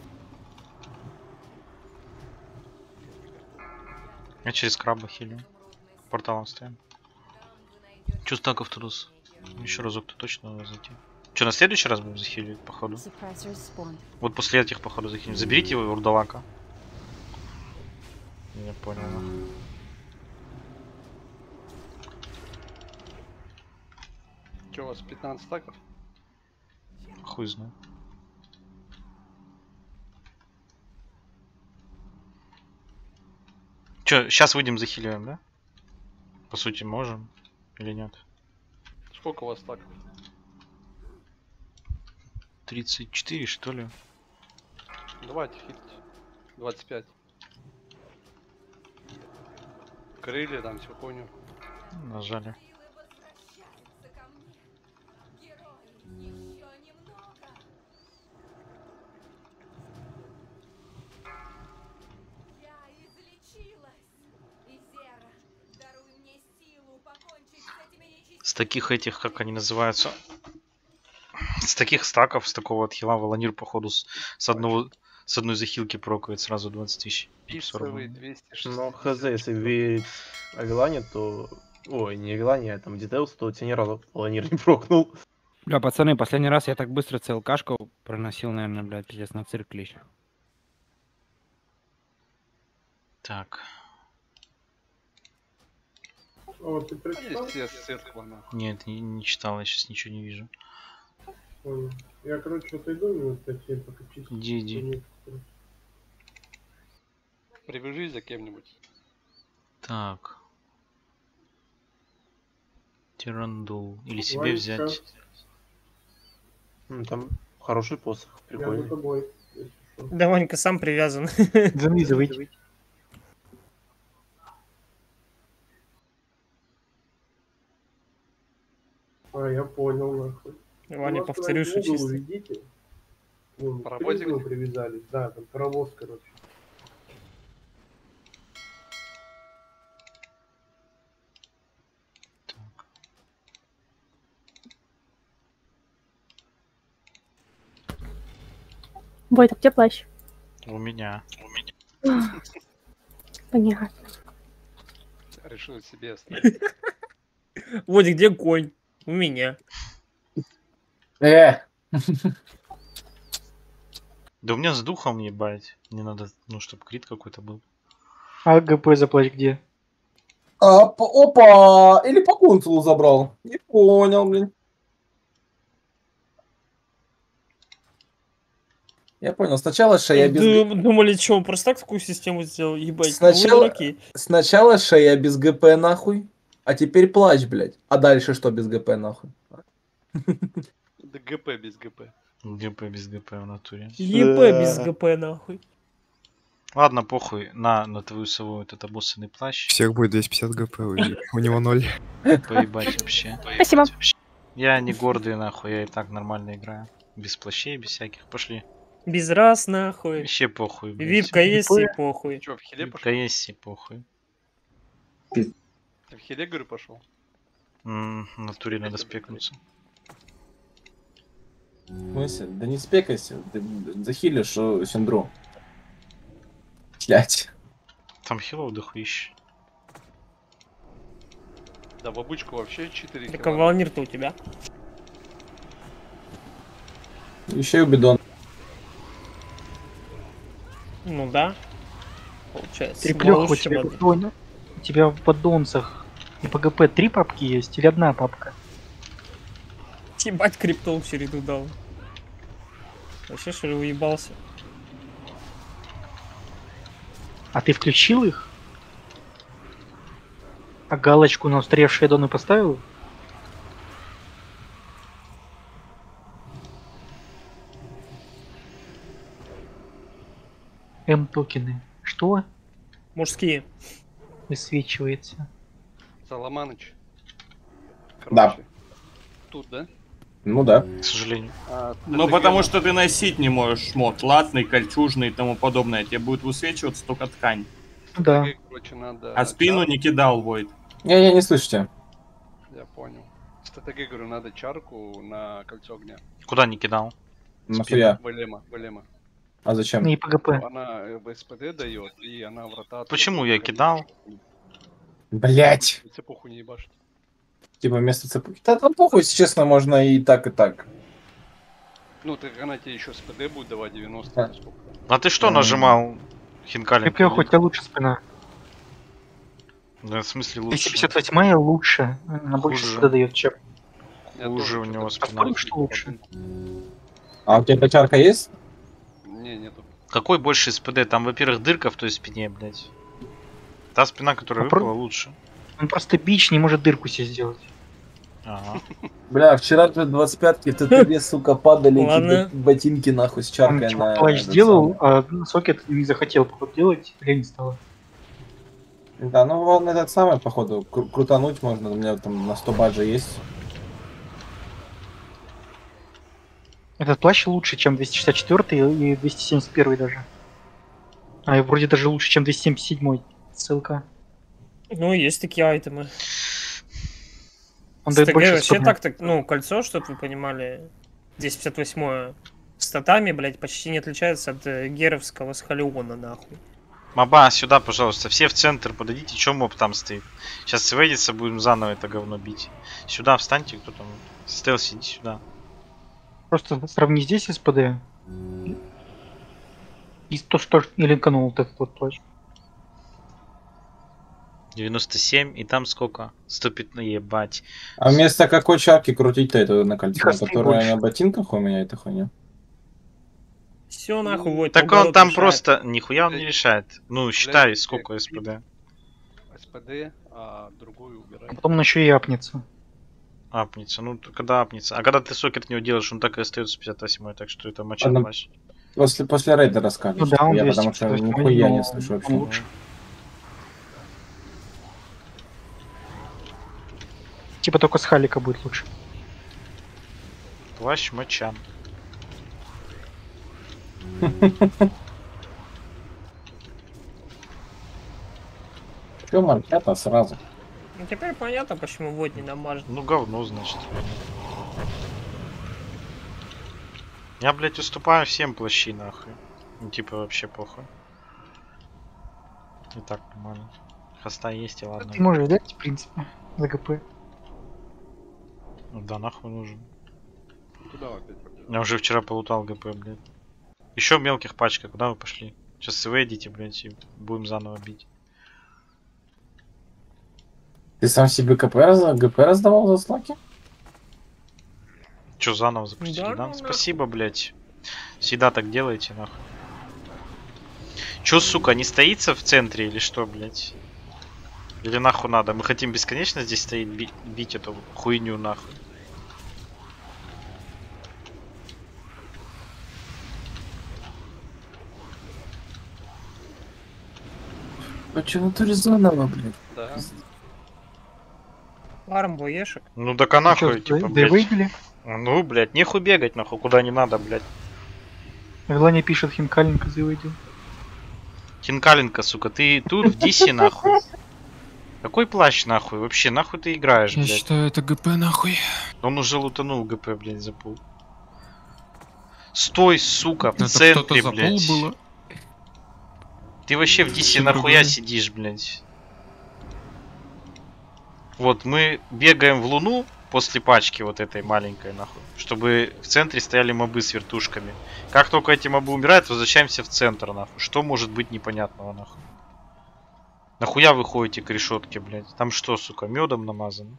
Я через краба хилю. Порталом стоим. Чё стаков трус? Еще разок-то точно надо зайти. Че, на следующий раз будем захиливать, походу? Вот после этих, походу, захилим. Заберите его, урдалака. Я понял. Че, у вас 15 стаков? Хуй знаю. Че, сейчас выйдем захиливаем, да? По сути, можем или нет? Сколько у вас стаков? 34, что ли? Давайте хитить. 25. Крылья там, всю хуйню. Нажали. С таких этих, как они называются? С таких стаков, с такого отхила Волонир, походу, с одной захилки прокает сразу 20 тысяч. Пиццевый 260. Но хз, если верить Агелане, то... Ой, не Агелане, а там Детеус, то тебе ни разу Волонир не прокнул. Бля, пацаны, последний раз я так быстро ЦЛКшку проносил, наверное, блядь, пиздец, на цирк лишь. Так. О, ты прочитал? Нет, не читал, я сейчас ничего не вижу. Понял. Я, короче, отойду минут 5 пока чисто. Иди. Привяжись за кем-нибудь. Так. Тирандул. Или себе Ванечка. взять. Там хороший посох, Я за прикольный. тобой. если что. Да, Ванька сам привязан. Занизывайте. А, я понял, нахуй. Ваня, У нас повторю, туда что в угол чисто. уведите. Вон, к Паровозик? призму привязались. Да, там паровоз, короче. Войт, а где плащ? У меня. Понятно. Решил себе оставить. Водик, где конь? У меня. Да у меня с духом ебать. Мне надо, ну, чтобы крит какой-то был. А ГП за плащ где? Опа! Или по консулу забрал. Не понял, блин. Я понял. Сначала шея без... Думали, что он просто так такую систему сделал? Ебать, Сначала... дураки. Сначала шея без ГП нахуй, а теперь плащ, блядь. А дальше что без ГП нахуй? Да ГП без ГП. ГП без ГП в натуре. ЕП без ГП, нахуй. Ладно, похуй. На твою сову этот обоссанный плащ. Всех будет 250 ГП, у него 0. Поебать вообще. Спасибо. Я не гордый, нахуй, я и так нормально играю. Без плащей, без всяких. Пошли. Без раз, нахуй. Вообще похуй, блядь. Випка есть и похуй. Че, в хиле Випка пошел? есть и похуй. Ты в хиле, говорю, пошел? В натуре надо спекнуться. В смысле? Да не спекайся. Ты захилишь Синдру. Блять. Там хилов дохуища. Да, бабучку вообще 4 Так а Волонир-то у тебя? Еще и бидон. Ну да. Получается. Триплёха, у Лучше тебя, воды. у тебя в поддонцах и по ГП 3 папки есть или одна папка? Ебать, криптол в череду дал. Вообще, что ли, уебался? А ты включил их? А галочку на устаревшие аддоны поставил? М-токены. Что? Мужские. Высвечивается. Соломаныч. Да. Тут, да? Ну да. К сожалению. Ну потому что ты носить не можешь шмот. Латный, кольчужный и тому подобное. Тебе будет высвечиваться только ткань. Да. Короче, надо... А спину не кидал, Войд. Я не слышу тебя. Я понял. Стратегия, говорю, надо чарку на кольцо огня. Куда не кидал? Нахуя? Вэлема. А зачем? И ПГП. Она в СПД дает, и она в ротацию... Почему я кидал? Блять. Цепуху не ебашит. Типа вместо цепочки. Да там похуй, если честно, можно и так, и так. Ну, так она тебе еще СПД будет давать 90, Да. сколько? А ты что нажимал? Хинкалем? Триплёха, у тебя лучше спина. Да, в смысле лучше. 258 лучше. Она больше Хуже. сюда дает, чем. Хуже у него спина. Поспорим, что лучше? А у тебя качарка есть? Не, нету. Какой больше СПД? Там, во-первых, дырка в той спине, блядь. Та спина, которая выпала, лучше. Он просто бич не может дырку себе сделать. Ага. Бля, вчера же 25-ки ТТВ, сука, падали Ладно. эти ботинки нахуй с Он чаркой типа на... плащ этот сделал, а сокет не захотел походу делать, лень стало. самый. Да, ну он этот самый, походу, крутануть можно, у меня там на 100 баджа есть. Этот плащ лучше, чем 264 и 271 даже. А и вроде даже лучше, чем 277 ссылка. Ну, есть такие айтемы. Он дает СТГ больше вообще стопня. так, ну, кольцо, чтобы вы понимали, 1058 статами, блядь, почти не отличается от геровского с Халиона, нахуй. Маба, сюда, пожалуйста. Все в центр подойдите. Чё моб там стоит? Сейчас свейдится, будем заново это говно бить. Сюда встаньте, кто там. Стелс, иди сюда. Просто сравни здесь СПД. И то, что и линканул вот этот вот плащ. 97, и там сколько? 115, ебать. А вместо какой чарки крутить-то это на кольце, Косты которая больше. на ботинках у меня эта хуйня? Все нахуй, вот. Так он там просто... Нихуя он не решает. Ну, считай, сколько СПД. СПД, а другую убирай. Потом он еще и апнется. Апнется. Ну, когда апнется. А когда ты сокет не делаешь, он так и остается 58, так что это моча Ладно. плащ. После рейда расскажешь. Ну да, он я потому что 258, нихуя но не слышу он вообще. лучше. Типа только с Халика будет лучше. Плащ моча. Чё маркета сразу? Ну теперь понятно, почему вод не намажет. Ну, говно, значит. Я, блядь, уступаю всем плащи, нахуй. Ну, типа, вообще похуй. И так нормально. Хоста есть, и ладно. Ты можешь взять, в принципе, за ГП. Ну да, нахуй нужен. Куда вы опять побежали? Я уже вчера полутал ГП, блядь. Еще в мелких пачках, куда вы пошли? Сейчас вы идите, блядь, и будем заново бить. Ты сам себе ГП раздавал за слаки? Че, заново запустили, Да, да? ну, Спасибо, блядь. Всегда так делаете, нахуй. Че, сука, не стоится в центре или что, блядь? Или нахуй надо? Мы хотим бесконечно здесь стоять, бить эту хуйню, нахуй. Почему ты заново, блядь? Да. Фарм, боешек. Ну так а нахуй, типа, да блядь. выиграли? Ну, блядь, нехуй бегать, нахуй, куда не надо, блядь. Желание пишет Хинкаленко заводил. Хинкаленко, сука, ты тут в Дисе, нахуй. Какой плащ, нахуй? Вообще, нахуй ты играешь, Я блядь? считаю, это ГП нахуй. Он уже лутанул ГП, блядь, за пул. Стой, сука, в Это центре, кто-то за пол блядь. было? Ты вообще в Дисе Всё нахуя другое. сидишь, блядь? Вот, мы бегаем в луну после пачки вот этой маленькой, нахуй. Чтобы в центре стояли мобы с вертушками. Как только эти мобы умирают, возвращаемся в центр, нахуй. Что может быть непонятного, нахуй? Нахуя вы ходите к решетке, блядь? Там что, сука, медом намазано?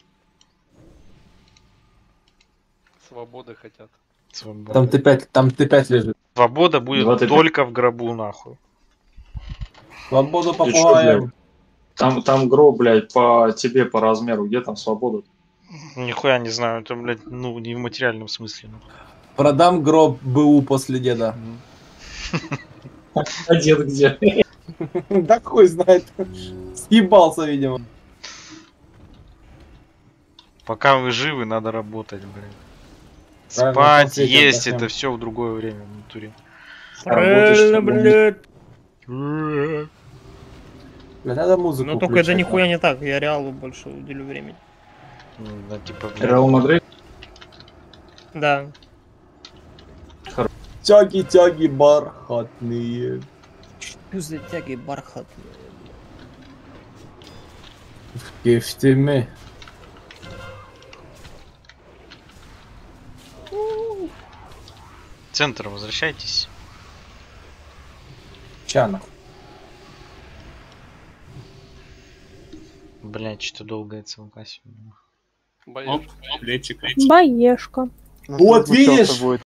Свободы хотят. Свобода. Там Т5 лежит. Свобода будет 25. только в гробу, нахуй. Свободу Ты чё, попугаем. блядь? Там гроб, блядь, по тебе, по размеру. Где там свобода? Нихуя не знаю, это, блядь, ну, не в материальном смысле. Ну. Продам гроб БУ после деда. А дед где? Да хуй знает. Съебался, видимо. Пока вы живы, надо работать, блядь. Правильно, Спать, конкретно есть, отдохнем. это все в другое время в натуре. Правильно, блядь. Бля, надо музыку Но только это включать, нихуя не так, я Реалу больше уделю времени. Ну, да, типа, блядь. Реал Мадрид? Да. Тяги бархатные. Что за тяги бархатные? В кефтеме. В центр возвращайтесь. Чанах. Блять, что долго это ЦМК сегодня. Боюсь. Оп, летчик. Боешка. Вот видишь? Будет.